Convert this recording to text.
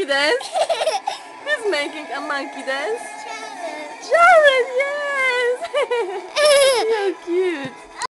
monkey dance? Who's making a monkey dance? Jared. Jared, yes! So cute.